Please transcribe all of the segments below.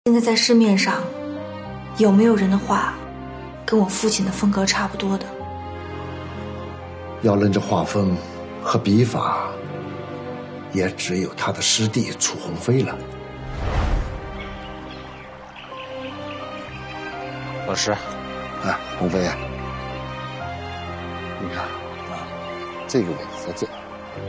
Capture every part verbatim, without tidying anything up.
现在在市面上有没有人的画跟我父亲的风格差不多的？ 要论这画风和笔法，也只有他的师弟楚鸿飞了。 老师， 啊，鸿飞啊，你看啊，这个位置在这儿。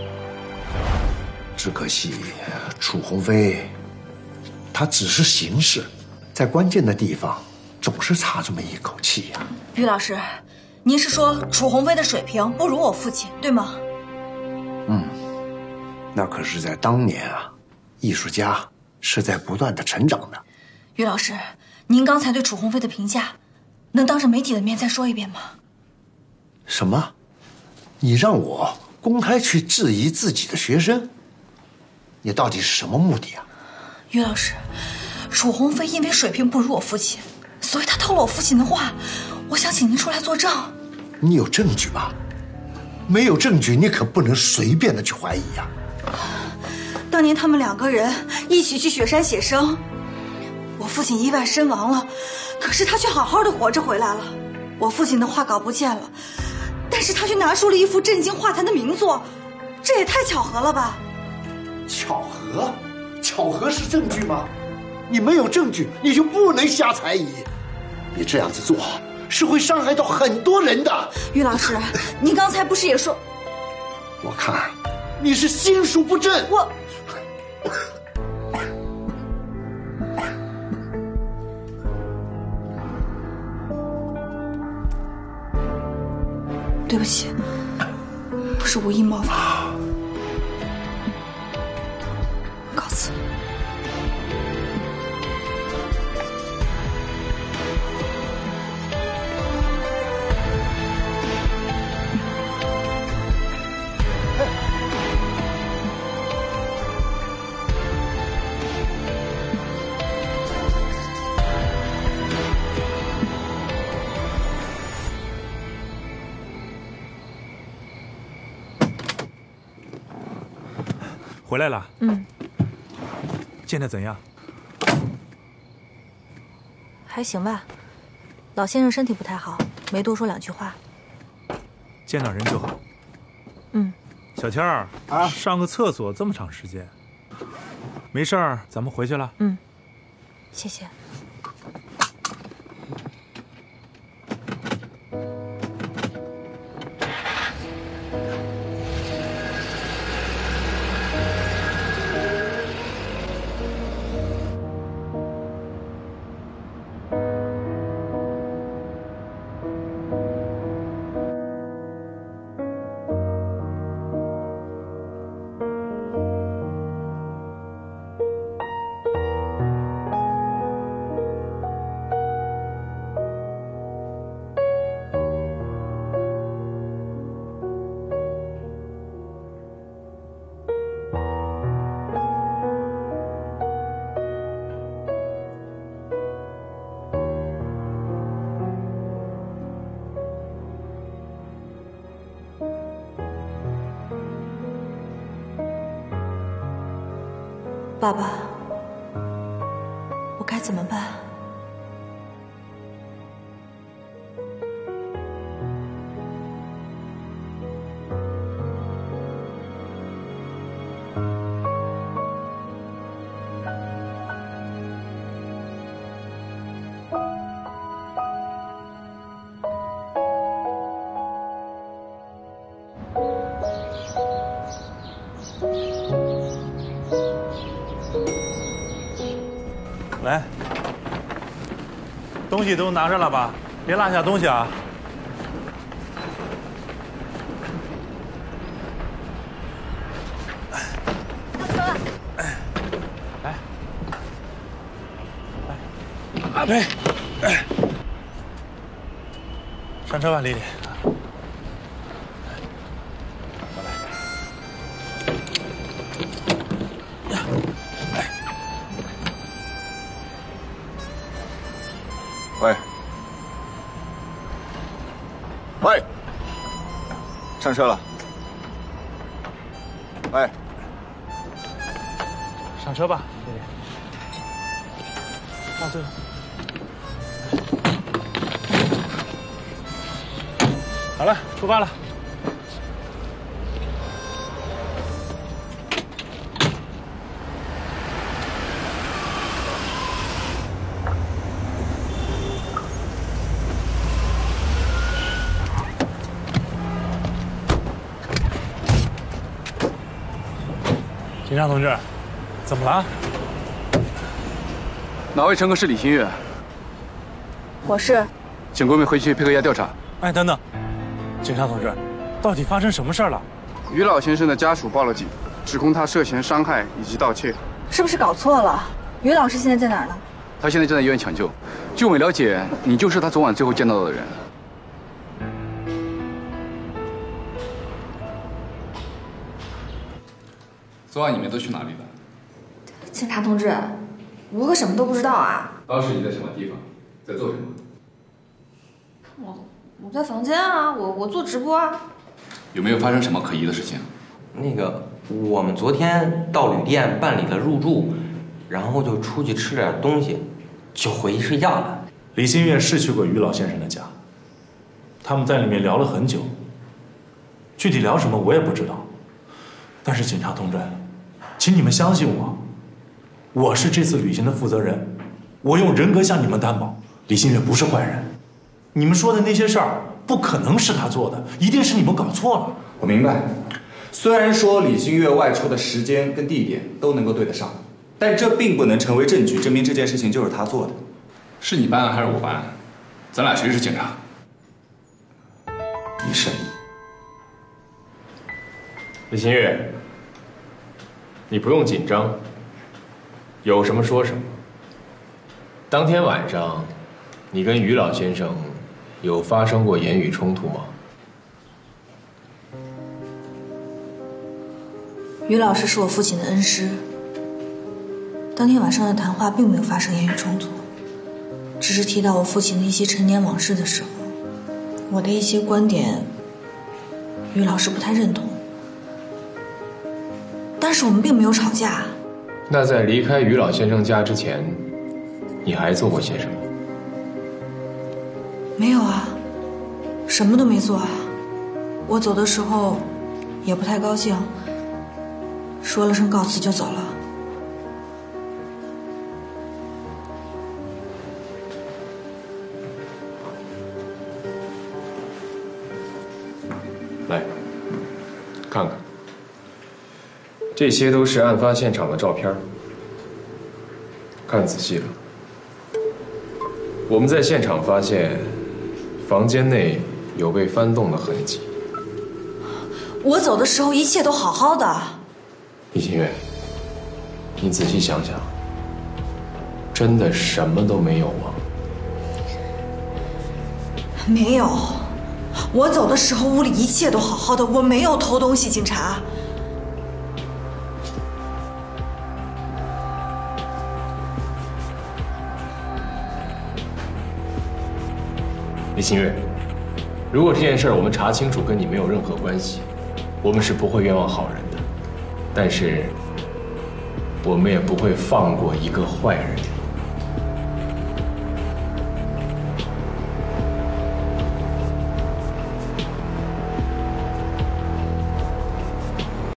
只可惜楚鸿飞，他只是形式，在关键的地方总是差这么一口气呀。 于老师，您是说楚鸿飞的水平不如我父亲，对吗？ 嗯，那可是在当年啊，艺术家是在不断的成长的。 于老师，您刚才对楚鸿飞的评价，能当着媒体的面再说一遍吗？ 什么？你让我公开去质疑自己的学生？你到底是什么目的啊？ 于老师，楚鸿飞因为水平不如我父亲，所以他偷了我父亲的画，我想请您出来作证。 你有证据吗？没有证据，你可不能随便的去怀疑呀。 当年他们两个人一起去雪山写生，我父亲意外身亡了，可是他却好好的活着回来了。我父亲的画稿不见了，但是他却拿出了一幅震惊画坛的名作，这也太巧合了吧？ 巧合？巧合是证据吗？你没有证据，你就不能瞎猜疑。你这样子做是会伤害到很多人的。 于老师，您刚才不是也说？ 我看你是心术不正。 我。对不起，我是无意冒犯，告辞。 回来了。 嗯， 现在怎样？ 还行吧。老先生身体不太好，没多说两句话。 见到人就好。 嗯。 小倩儿啊，上个厕所这么长时间，没事儿，咱们回去了。 嗯，谢谢。爸爸，我该怎么办？ 来，东西都拿上了吧，别落下东西啊。 上车了。 来，来，阿培，哎，上车吧，丽丽。 喂，喂，上车了。喂， 上车吧，丽丽。 啊，对了。好了，出发了。警察同志，怎么了？ 哪位乘客是李新月？ 我是。 请国美回去配合一下调查。 哎，等等，警察同志，到底发生什么事儿了？ 于老先生的家属报了警，指控他涉嫌伤害以及盗窃。 是不是搞错了？于老师现在在哪儿呢？ 他现在正在医院抢救。据我了解，你就是他昨晚最后见到的人。昨晚你们都去哪里了？ 警察同志，我可什么都不知道啊。 当时你在什么地方，在做什么？ 我我在房间啊，我我做直播啊。 有没有发生什么可疑的事情？ 那个，我们昨天到旅店办理了入住，然后就出去吃了点东西，就回去睡觉了。 李新月是去过于老先生的家，他们在里面聊了很久，具体聊什么我也不知道。但是警察同志，请你们相信我，我是这次旅行的负责人，我用人格向你们担保，李新月不是坏人。你们说的那些事儿不可能是他做的，一定是你们搞错了。 我明白，虽然说李新月外出的时间跟地点都能够对得上，但这并不能成为证据证明这件事情就是他做的。 是你办案还是我办案？咱俩谁是警察？ 你是。 李新月，你不用紧张，有什么说什么。当天晚上，你跟于老先生有发生过言语冲突吗？ 于老师是我父亲的恩师，当天晚上的谈话并没有发生言语冲突，只是提到我父亲的一些陈年往事的时候，我的一些观点，于老师不太认同。但是我们并没有吵架。 那在离开于老先生家之前，你还做过些什么？ 没有啊，什么都没做啊。我走的时候也不太高兴，说了声告辞就走了。 来，看看。这些都是案发现场的照片，看仔细了。我们在现场发现，房间内有被翻动的痕迹。 我走的时候一切都好好的。 李新月，你仔细想想，真的什么都没有吗？ 没有，我走的时候屋里一切都好好的，我没有偷东西，警察。 李新月，如果这件事我们查清楚跟你没有任何关系，我们是不会冤枉好人的，但是我们也不会放过一个坏人。